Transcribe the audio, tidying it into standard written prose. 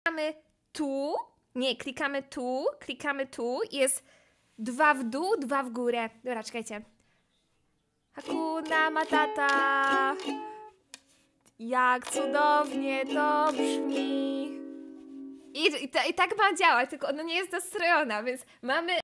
klikamy tu, nie, klikamy tu i jest 2 w dół, 2 w górę. Dobra, czekajcie. Hakuna Matata. Jak cudownie to brzmi. I tak ma działać, tylko ona nie jest dostrojona, więc mamy